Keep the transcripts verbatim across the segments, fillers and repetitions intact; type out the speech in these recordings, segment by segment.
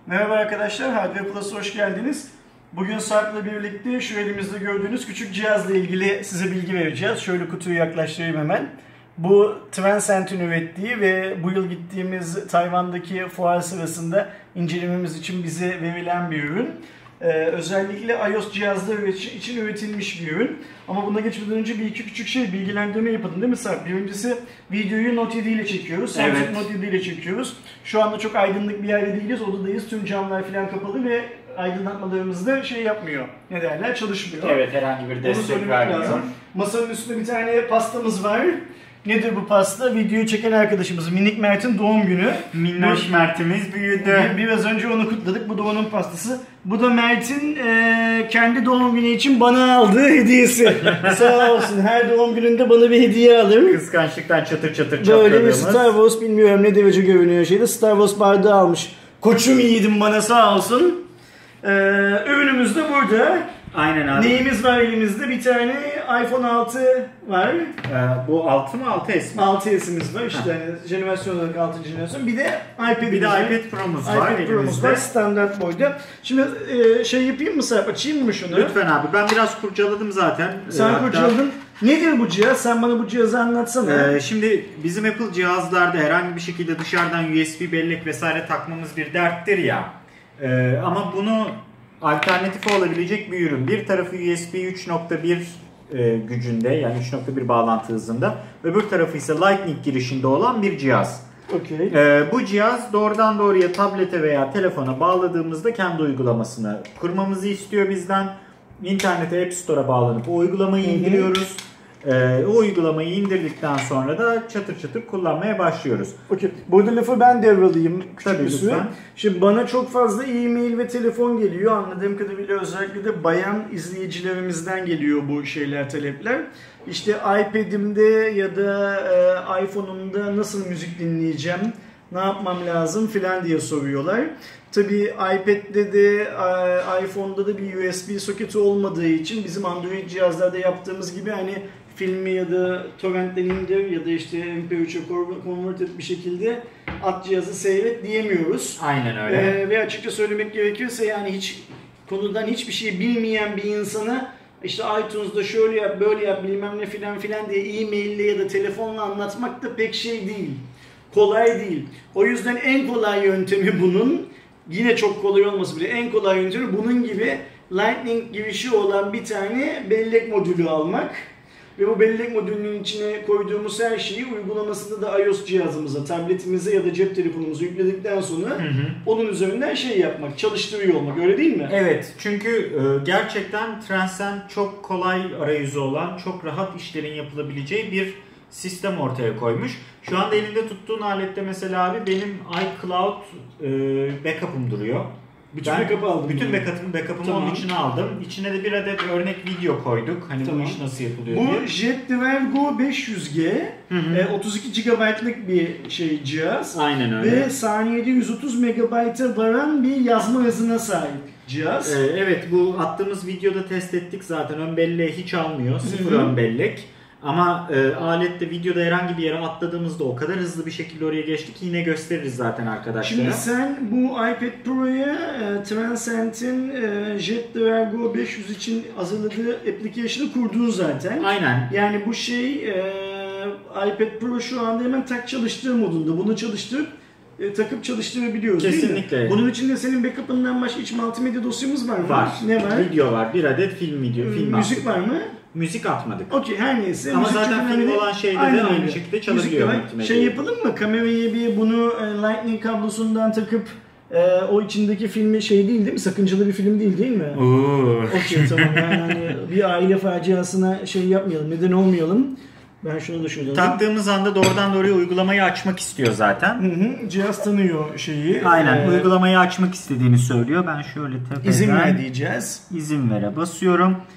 Merhaba arkadaşlar, Hardware Plus'a hoş geldiniz. Bugün Sarp'la birlikte şu elimizde gördüğünüz küçük cihazla ilgili size bilgi vereceğiz. Şöyle kutuyu yaklaştırayım hemen. Bu Transcend'in ürettiği ve bu yıl gittiğimiz Tayvan'daki fuar sırasında incelememiz için bize verilen bir ürün. Ee, özellikle iOS cihazları için üretilmiş bir ürün. Ama buna geçmeden önce bir iki küçük şey bilgilendirme yapalım değil mi Sarp? Birincisi videoyu Note yedi ile çekiyoruz. Samsung evet. Note yedi ile çekiyoruz. Şu anda çok aydınlık bir yerde değiliz. Odadayız. Tüm camlar falan kapalı ve aydınlatmalarımız da şey yapmıyor. Ne derler? Çalışmıyor. Evet, herhangi bir destek vermiyor. Masanın üstünde bir tane pastamız var. Nedir bu pasta? Videoyu çeken arkadaşımız Minik Mert'in doğum günü. Minnoş Mert'imiz büyüdü. Biraz önce onu kutladık. Bu da onun pastası. Bu da Mert'in e, kendi doğum günü için bana aldığı hediyesi. Sağ olsun. Her doğum gününde bana bir hediye alır. Kıskançlıktan çatır çatır çatladığımız. Böyle bir Star Wars, bilmiyorum ne derece görünüyor şeyde. Star Wars bardağı almış. Koçum yiğidim bana, sağ olsun. Ee, ürünümüz de burada. Aynen abi. Neyimiz var elimizde? Bir tane iPhone altı var. Ee, bu altı mı altı S mi? altı S'imiz var işte, yani jenerasyon olarak altıncı jenerasyon. Bir de iPad'imiz Bir de var. iPad Pro'muz var. iPad Pro'muz var standart boyda. Şimdi e, şey yapayım mı Sarp? Açayım mı şunu? Lütfen abi, ben biraz kurcaladım zaten. Sen Hatta... kurcaladın. Nedir bu cihaz? Sen bana bu cihazı anlatsana. Ee, şimdi bizim Apple cihazlarda herhangi bir şekilde dışarıdan U S B bellek vesaire takmamız bir derttir ya. Ee, ama bunu alternatifi olabilecek bir ürün. Bir tarafı U S B üç nokta bir e, gücünde, yani üç nokta bir bağlantı hızında. Öbür tarafı ise Lightning girişinde olan bir cihaz. Okay. Ee, bu cihaz doğrudan doğruya tablete veya telefona bağladığımızda kendi uygulamasını kurmamızı istiyor bizden. İnternete, App Store'a bağlanıp o uygulamayı indiriyoruz. Ee, o uygulamayı indirdikten sonra da çatır çatır kullanmaya başlıyoruz. Okay. Burada lafı ben devralayım. Tabii lütfen. Şimdi bana çok fazla e-mail ve telefon geliyor. Anladığım kadarıyla özellikle de bayan izleyicilerimizden geliyor bu şeyler, talepler. İşte iPad'imde ya da e, iPhone'umda nasıl müzik dinleyeceğim, ne yapmam lazım filan diye soruyorlar. Tabii iPad'de de iPhone'da da bir U S B soketi olmadığı için bizim Android cihazlarda yaptığımız gibi hani filmi ya da torrentten indir ya da işte M P üç'e convert et bir şekilde at cihazı seyret diyemiyoruz. Aynen öyle. Ee, ve açıkça söylemek gerekirse yani hiç konudan hiçbir şey bilmeyen bir insana işte iTunes'da şöyle yap böyle yap bilmem ne filan filan diye e-maille ya da telefonla anlatmak da pek şey değil. Kolay değil. O yüzden en kolay yöntemi bunun, yine çok kolay olması bile en kolay yöntemi bunun gibi Lightning girişi olan bir tane bellek modülü almak. Ve bu bellek modülünün içine koyduğumuz her şeyi uygulamasında da iOS cihazımıza, tabletimize ya da cep telefonumuza yükledikten sonra hı hı. onun üzerinden şey yapmak, çalıştırıyor olmak, öyle değil mi? Evet, çünkü gerçekten Transcend çok kolay arayüzü olan, çok rahat işlerin yapılabileceği bir sistem ortaya koymuş. Şu anda elinde tuttuğun alette mesela abi benim iCloud e, backup'ım duruyor. Bütün backup'ı aldım. Bütün backup'ımı backup'ımı tamam. onun içine aldım. İçine de bir adet örnek video koyduk. Hani tamam. bu iş nasıl yapılıyor bu diye. Bu JetDrive Go beş yüz G hı hı. E, otuz iki gigabaytlık bir şey cihaz. Aynen öyle. Ve saniyede yüz otuz megabayta varan bir yazma hızına sahip cihaz. Ee, evet, bu attığımız videoda test ettik zaten. Ön belleği hiç almıyor. Sıfır hı hı. ön bellek. Ama e, alette videoda herhangi bir yere atladığımızda o kadar hızlı bir şekilde oraya geçtik ki yine gösteririz zaten arkadaşlar. Şimdi sen bu iPad Pro'ya e, Transcend'in e, JetDrive Go beş yüz için hazırladığı application'ı kurdun zaten. Aynen. Yani bu şey e, iPad Pro şu anda hemen tak çalıştır modunda. Bunu çalıştırıp e, takıp çalıştırabiliyoruz. Kesinlikle. Değil mi? Bunun içinde senin backup'ından başka iç multimedya dosyamız var mı? Var. Ne var? Video var. Bir adet film video. Hmm, film müzik var mı? Müzik atmadık. Okey, her neyse. Ama müzik zaten film önemli olan şeyde de aynı şekilde çalışıyor. Şey yapalım mı? Kamerayı bir bunu e, Lightning kablosundan takıp e, o içindeki filmi şey değil değil mi? Sakıncalı bir film değil değil mi? Ooo. Okey tamam. Yani bir aile faciasına şey yapmayalım. Neden olmayalım? Ben şunu düşünüyorum. Taktığımız anda doğrudan doğruya uygulamayı açmak istiyor zaten. Hı hı. Cihaz tanıyor şeyi. Aynen. Ee, uygulamayı açmak istediğini söylüyor. Ben şöyle tepeden İzin ver diyeceğiz. İzin vere basıyorum.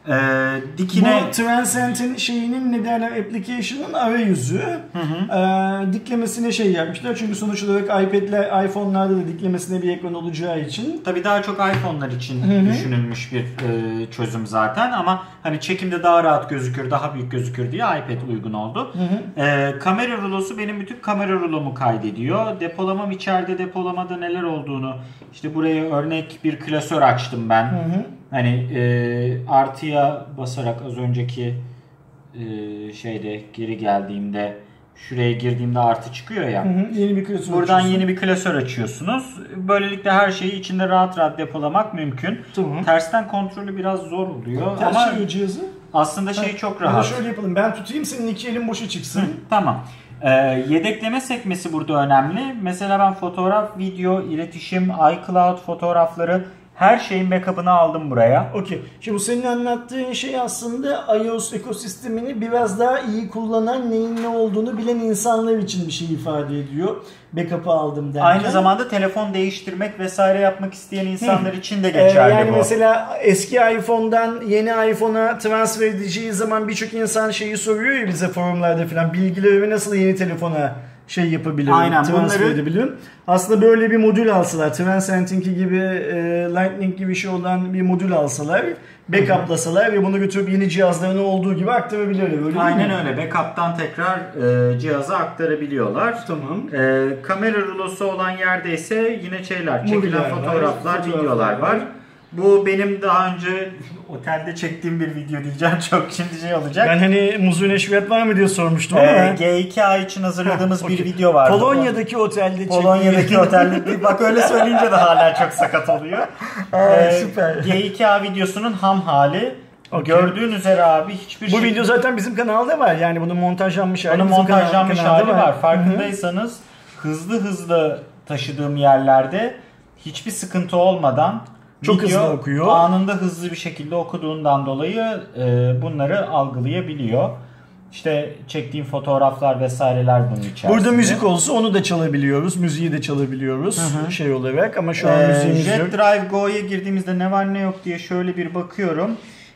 Ee, dikine... Bu Transcend'in şeyinin ne derler application'ın arayüzü. Hı hı. Ee, diklemesine şey yapmışlar. Çünkü sonuç olarak iPad'ler, iPhone'larda da diklemesine bir ekran olacağı için. Tabii daha çok iPhone'lar için hı hı. düşünülmüş bir e, çözüm zaten ama hani çekimde daha rahat gözükür, daha büyük gözükür diye iPad uygun oldu. Hı hı. E, kamera rulosu benim bütün kamera rulomu kaydediyor. Depolamam içeride depolamada neler olduğunu işte buraya örnek bir klasör açtım ben. Hı hı. Hani e, artıya basarak az önceki e, şeyde geri geldiğimde şuraya girdiğimde artı çıkıyor ya. Hı hı, yeni bir klasör Buradan açıyorsun. yeni bir klasör açıyorsunuz. Böylelikle her şeyi içinde rahat rahat depolamak mümkün. Tamam. Tersten kontrolü biraz zor oluyor. Ters ama çeviriyor cihazı. Aslında şey çok rahat. Ya da şöyle yapalım. Ben tutayım senin iki elin boşa çıksın. Hı, tamam. Ee, yedekleme sekmesi burada önemli. Mesela ben fotoğraf, video, iletişim, iCloud fotoğrafları her şeyin backup'ını aldım buraya. Okey. Şimdi bu senin anlattığın şey aslında iOS ekosistemini biraz daha iyi kullanan, neyin ne olduğunu bilen insanlar için bir şey ifade ediyor. Backup'ı aldım derken. Aynı zamanda telefon değiştirmek vesaire yapmak isteyen insanlar için de geçerli ee, yani bu. mesela eski iPhone'dan yeni iPhone'a transfer edeceği zaman birçok insan şeyi soruyor ya bize forumlarda falan. Bilgilerimi nasıl yeni telefona şey yapabilirim, Aynen, transfer bunları... edebilirim. Aslında böyle bir modül alsalar, Transcend'inki gibi, e, Lightning gibi şey olan bir modül alsalar, backuplasalar ve bunu götürüp yeni cihazlarına olduğu gibi aktarabilirler. Öyle Aynen öyle. Backup'tan tekrar e, cihaza aktarabiliyorlar. Tamam. E, kamera rulosu olan yerde ise yine şeyler, çekilen Modüler fotoğraflar, var, videolar var. var. Bu benim daha önce otelde çektiğim bir video diyeceğim. Çok şimdi şey olacak. Ben hani muzlu neşviyat var mı diye sormuştum ama. Ee, G iki A için hazırladığımız bir video vardı. Polonya'daki otelde Polonya'daki otelde. Bak öyle söyleyince de hala çok sakat oluyor. Ee, süper. G iki A videosunun ham hali. Okay. Gördüğün üzere abi hiçbir Bu şey... video zaten bizim kanalda var. Yani bunun montajlanmış hali. Bunun montajlanmış hali var. var. Farkındaysanız Hı-hı. hızlı hızlı taşıdığım yerlerde hiçbir sıkıntı olmadan çok hızlı okuyor. Anında hızlı bir şekilde okuduğundan dolayı e, bunları algılayabiliyor. İşte çektiğim fotoğraflar vesaireler bunun içerisinde. Burada müzik olsa onu da çalabiliyoruz. Müziği de çalabiliyoruz. Hı hı. Şey olarak ama şu an ee, müziğimiz yok. JetDrive Go'ya girdiğimizde ne var ne yok diye şöyle bir bakıyorum.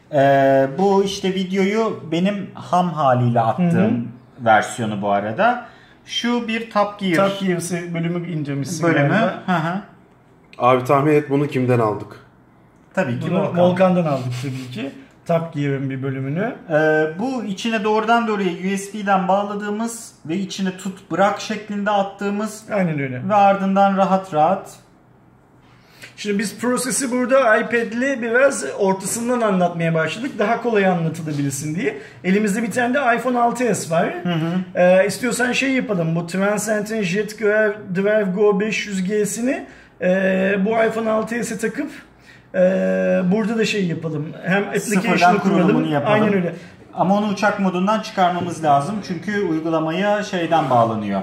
Ee, bu işte videoyu benim ham haliyle attığım hı hı. versiyonu bu arada. Şu bir Top Gear. Top Gear bölümü indirmişsin. Bölümü. Hı hı. Abi tahmin et bunu kimden aldık? Tabii ki bunu Volkan. Volkan'dan aldık tabii ki. Top Gear'ın bir bölümünü. Ee, bu içine doğrudan doğruya U S B'den bağladığımız ve içine tut bırak şeklinde attığımız. Aynen öyle. Ve ardından rahat rahat. Şimdi biz prosesi burada iPad'li biraz ortasından anlatmaya başladık. Daha kolay anlatılabilsin diye. Elimizde bir tane de iPhone altı S var. Hı hı. Ee, istiyorsan şey yapalım. Bu Transcend'in JetDrive Go beş yüz G'sini e, bu iPhone altı S'e takıp e, burada da şey yapalım. Hem application'ı kuralım. Yapalım. Aynen öyle. Ama onu uçak modundan çıkarmamız lazım. Çünkü uygulamaya şeyden bağlanıyor.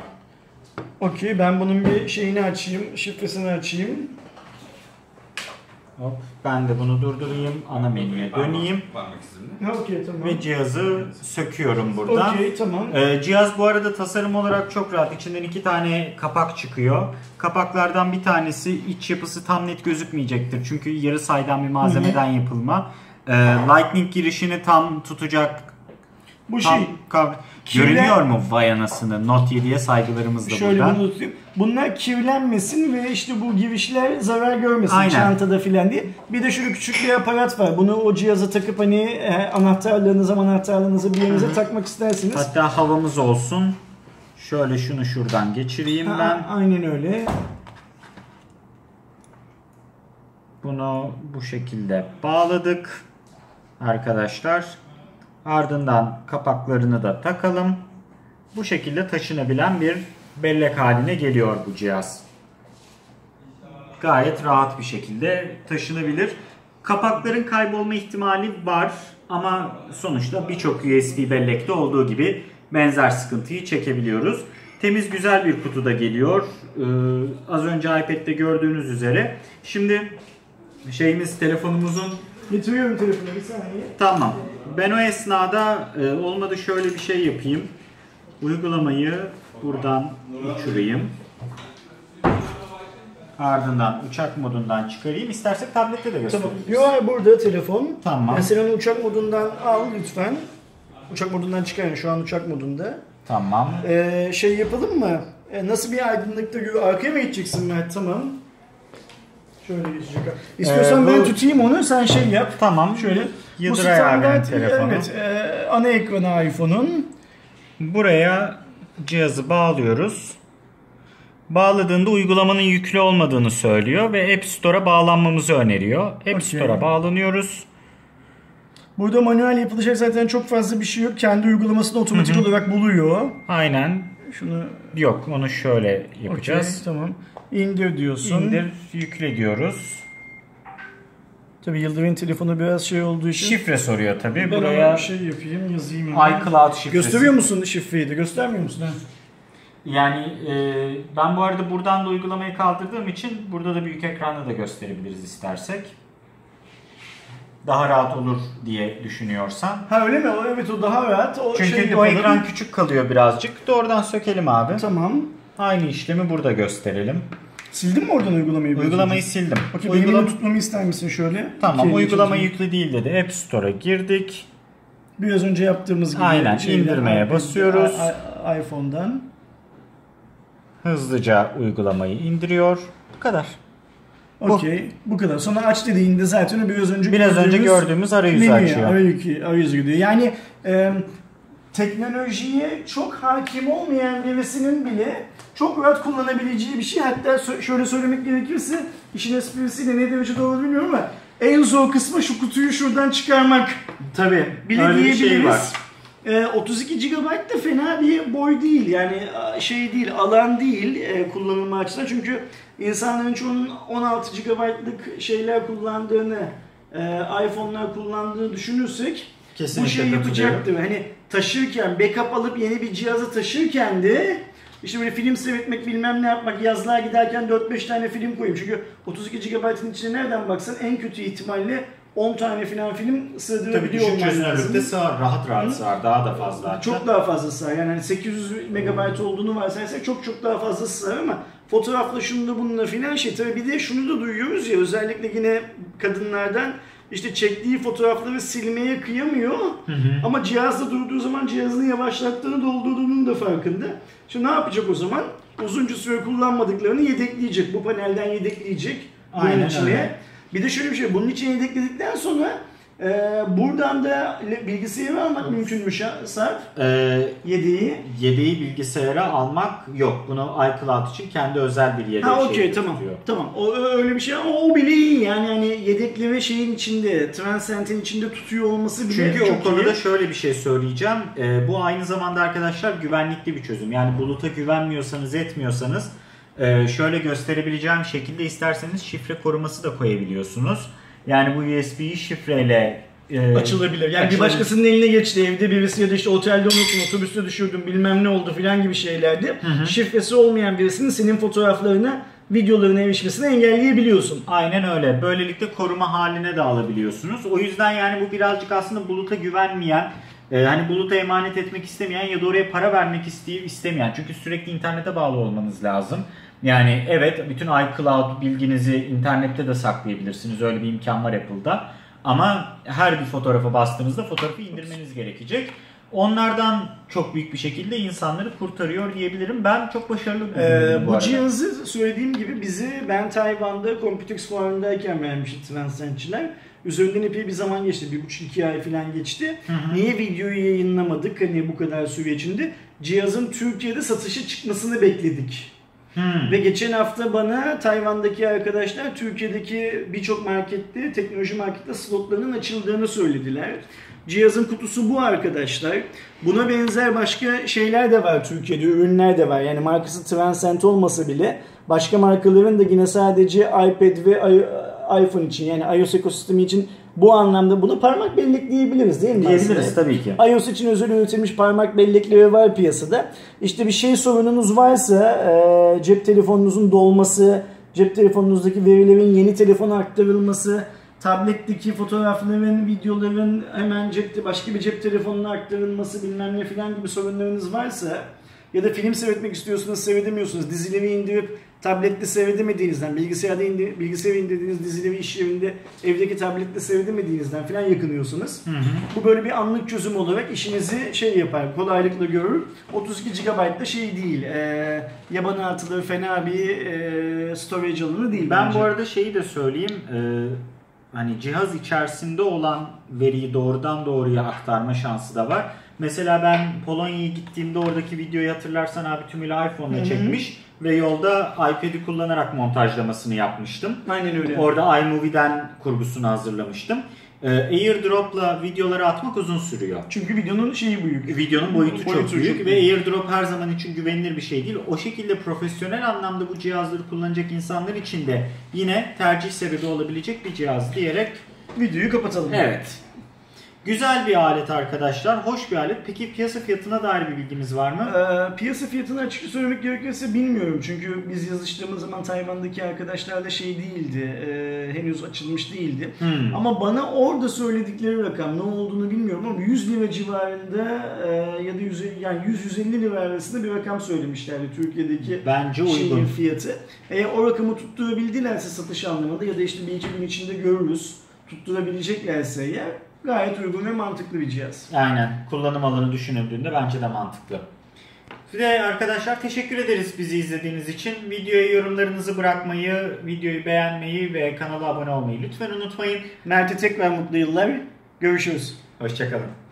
Okey, ben bunun bir şeyini açayım. Şifresini açayım. Hop, ben de bunu durdurayım. Ana menüye döneyim. Okay, tamam. Ve cihazı söküyorum buradan. Okay, tamam. Ee, cihaz bu arada tasarım olarak çok rahat. İçinden iki tane kapak çıkıyor. Kapaklardan bir tanesi iç yapısı tam net gözükmeyecektir. Çünkü yarı saydam bir malzemeden Hı-hı. yapılma. Ee, Lightning girişini tam tutacak. Bu tam, şey. Ka- Görünüyor mu vay anasını? Note yediye saygılarımız da şöyle burada. Şöyle bunu tutayım. Bunlar kirlenmesin ve işte bu girişler zarar görmesin Aynen. çantada filan diye. Bir de şöyle küçük bir aparat var. Bunu o cihaza takıp hani e, anahtarlarınıza anahtarlarınızı bir yerinize Hı-hı. takmak istersiniz. Hatta havamız olsun. Şöyle şunu şuradan geçireyim ha, ben. Aynen öyle. Bunu bu şekilde bağladık arkadaşlar. Ardından kapaklarını da takalım. Bu şekilde taşınabilen bir bellek haline geliyor bu cihaz. Gayet rahat bir şekilde taşınabilir. Kapakların kaybolma ihtimali var ama sonuçta birçok U S B bellekte olduğu gibi benzer sıkıntıyı çekebiliyoruz. Temiz güzel bir kutuda geliyor. Ee, az önce iPad'de gördüğünüz üzere. Şimdi şeyimiz telefonumuzun getiriyorum telefonu bir saniye. Tamam. Ben o esnada e, olmadı şöyle bir şey yapayım. Uygulamayı buradan uçurayım. Ardından uçak modundan çıkarayım. İstersek tablette de göstereyim. Tamam. Yo, burada telefon. Tamam. Mesela onu uçak modundan al lütfen. Uçak modundan çıkarın. Şu an uçak modunda. Tamam. Ee, şey yapalım mı? Ee, nasıl bir aydınlıkta gör? Arkaya mı geçeceksin Mert? Tamam. Şöyle geçecek. İstiyorsan Ee, ben bu- tutayım onu. Sen şey yap. Tamam. Şöyle. Yıldıray abinin telefonu. Evet. E, ana ekranı iPhone'un. Buraya cihazı bağlıyoruz. Bağladığında uygulamanın yüklü olmadığını söylüyor ve App Store'a bağlanmamızı öneriyor. App Okay. Store'a bağlanıyoruz. Burada manuel yapılacak zaten çok fazla bir şey yok. Kendi uygulamasını otomatik Hı hı. olarak buluyor. Aynen. Şunu Yok, onu şöyle yapacağız. okay, tamam. İndir diyorsun. İndir, yükle diyoruz. Tabii Yıldıray'ın telefonu biraz şey olduğu için. Şifre soruyor tabii. Ben Buraya ona bir şey yapayım, yazayım. hemen. iCloud şifresi. Gösteriyor musun şifreyi de? Göstermiyor musun? Ha? Yani e, ben bu arada buradan da uygulamayı kaldırdığım için burada da büyük ekranda da gösterebiliriz istersek. Daha rahat olur diye düşünüyorsan. Ha öyle mi? O, evet o daha rahat. O Çünkü şey o yapalım. ekran küçük kalıyor birazcık. Doğrudan sökelim abi. Tamam. Aynı işlemi burada gösterelim. Sildin mi oradan uygulamayı? biraz Uygulamayı önce? sildim. Okey, Uygulama- benim tutmamı ister misin şöyle? Tamam, İki uygulama elini yüklü değil dedi. App Store'a girdik. Biraz önce yaptığımız gibi. Aynen, indirmeye i- basıyoruz. i- i- iPhone'dan. Hızlıca uygulamayı indiriyor. Bu kadar. Bu. Okey. Bu kadar. Sonra aç dediğinde zaten o biraz önce Biraz önce gördüğümüz gördüğümüz arayüzü menü, açıyor. Arayüzü, arayüzü gidiyor. Yani e, teknolojiye çok hakim olmayan birisinin bile çok rahat kullanabileceği bir şey. Hatta sö- şöyle söylemek gerekirse işin esprisiyle ne derece doğru bilmiyorum ama en zor kısmı şu kutuyu şuradan çıkarmak. Tabii. Bile öyle bir diyebiliriz. şey var. E, otuz iki gigabayt da fena bir boy değil. Yani a, şey değil, alan değil e, kullanılma açısından. Çünkü insanların çoğunun on altı gigabaytlık şeyler kullandığını, e, iPhone'lar kullandığını düşünürsek Kesinlikle bu şey katılıyorum. yapacaktır. Hani taşırken, backup alıp yeni bir cihazı taşırken de işte böyle film seyretmek, bilmem ne yapmak, yazlığa giderken dört beş tane film koyayım. Çünkü otuz iki gigabaytın içine nereden baksan en kötü ihtimalle on tane falan film Tabii sığdırabiliyor düşük olman çözünürlükte lazım. sığar, rahat rahat sığar, daha da fazla hatta. Çok daha fazla sığar. Yani hani sekiz yüz megabayt olduğunu varsayarsak çok çok daha fazla sığar ama fotoğrafla şununla bununla filan şey. Tabii bir de şunu da duyuyoruz ya, özellikle yine kadınlardan, işte çektiği fotoğrafları silmeye kıyamıyor. Hı hı. Ama cihazda durduğu zaman cihazını yavaşlattığını, doldurduğunun da farkında. Şimdi ne yapacak o zaman? Uzunca süre kullanmadıklarını yedekleyecek. Bu panelden yedekleyecek. Bunun Aynen içine. öyle. Bir de şöyle bir şey, bunun için yedekledikten sonra e, buradan da bilgisayarı almak mümkünmüş ha, Sarp. Ee, Yedeği. yedeği bilgisayara almak yok. Bunu iCloud için kendi özel bir yedeği Ha okey, şey tamam. tutuyor. Tamam. O öyle bir şey ama o bile iyi. Yani hani yedekleme şeyin içinde, Transcend'in içinde tutuyor olması bile Çünkü çok o konuda iyi. şöyle bir şey söyleyeceğim. Ee, bu aynı zamanda arkadaşlar güvenlikli bir çözüm. Yani buluta güvenmiyorsanız, etmiyorsanız e, şöyle gösterebileceğim şekilde isterseniz şifre koruması da koyabiliyorsunuz. Yani bu U S B'yi şifreyle e, Açılabilir. Yani bir açılabilir. başkasının eline geçti, evde birisi ya da işte otelde unuttum, otobüste düşürdüm, bilmem ne oldu filan gibi şeylerde Hı hı. şifresi olmayan birisinin senin fotoğraflarına, videolarına erişmesini engelleyebiliyorsun. Aynen öyle. Böylelikle koruma haline de alabiliyorsunuz. O yüzden yani bu birazcık aslında buluta güvenmeyen, e, hani buluta emanet etmek istemeyen ya da oraya para vermek isteyip istemeyen. Çünkü sürekli internete bağlı olmanız lazım. Yani evet, bütün iCloud bilginizi internette de saklayabilirsiniz. Öyle bir imkan var Apple'da. Ama her bir fotoğrafa bastığınızda fotoğrafı indirmeniz gerekecek. Onlardan çok büyük bir şekilde insanları kurtarıyor diyebilirim. Ben çok başarılı buldum Ee, bu, bu arada. cihazı söylediğim gibi bizi ben Tayvan'da Computex fuarındayken vermişti Transcend'çiler. Üzerinden epey bir zaman geçti. Bir buçuk iki ay falan geçti. Hı hı. Niye videoyu yayınlamadık hani bu kadar süre içinde? Cihazın Türkiye'de satışa çıkmasını bekledik. Hmm. Ve geçen hafta bana Tayvan'daki arkadaşlar Türkiye'deki birçok markette, teknoloji markette slotlarının açıldığını söylediler. Cihazın kutusu bu arkadaşlar. Buna benzer başka şeyler de var Türkiye'de, ürünler de var. Yani markası Transcend olmasa bile başka markaların da yine sadece iPad ve iPhone için, yani iOS ekosistemi için bu anlamda bunu parmak bellek diyebiliriz değil mi? Diyebiliriz aslında? tabii ki. iOS için özel üretilmiş parmak bellekleri var piyasada. İşte bir şey sorununuz varsa, e, cep telefonunuzun dolması, cep telefonunuzdaki verilerin yeni telefona aktarılması, tabletteki fotoğrafların, videoların hemen cepte başka bir cep telefonuna aktarılması, bilmem ne filan gibi sorunlarınız varsa ya da film seyretmek istiyorsunuz, seyredemiyorsunuz, dizileri indirip tablette seyredemediğinizden, bilgisayarda indi, bilgisayara indirdiğiniz dizileri iş yerinde evdeki tablette seyredemediğinizden falan yakınıyorsunuz. Hı hı. Bu böyle bir anlık çözüm olarak işinizi şey yapar, kolaylıkla görür. otuz iki gigabayt da şey değil, e, yabani atılı fena bir e, storage alanı değil. Ben bence. bu arada şeyi de söyleyeyim, e, hani cihaz içerisinde olan veriyi doğrudan doğruya aktarma şansı da var. Mesela ben Polonya'ya gittiğimde oradaki videoyu hatırlarsan abi tümüyle iPhone'la çekmiş ve yolda iPad'i kullanarak montajlamasını yapmıştım. Aynen öyle. Orada iMovie'den kurgusunu hazırlamıştım. AirDrop'la videoları atmak uzun sürüyor. Çünkü videonun şeyi büyük. Videonun boyutu, boyutu çok büyük çok ve büyük. AirDrop her zaman için güvenilir bir şey değil. O şekilde profesyonel anlamda bu cihazları kullanacak insanlar için de yine tercih sebebi olabilecek bir cihaz diyerek videoyu kapatalım. Evet. Güzel bir alet arkadaşlar. Hoş bir alet. Peki piyasa fiyatına dair bir bilgimiz var mı? Ee, piyasa fiyatını açıkça söylemek gerekirse bilmiyorum. Çünkü biz yazıştığımız zaman Tayvan'daki arkadaşlarla şey değildi. E, henüz açılmış değildi. Hmm. Ama bana orada söyledikleri rakam ne olduğunu bilmiyorum ama yüz lira civarında e, ya da yüz, yani yüz yüz elli lira arasında bir rakam söylemişlerdi Türkiye'deki bence şeyin uygun fiyatı. Eğer o rakamı tutturabildilerse satış anlamında ya da işte bir iki gün içinde görürüz. Tutturabileceklerse eğer gayet uygun ve mantıklı bir cihaz. Aynen. Kullanım alanı düşünüldüğünde bence de mantıklı. Ve arkadaşlar teşekkür ederiz bizi izlediğiniz için. Videoya yorumlarınızı bırakmayı, videoyu beğenmeyi ve kanala abone olmayı lütfen unutmayın. Mert'e tekrar mutlu yıllar. Görüşürüz. Hoşçakalın.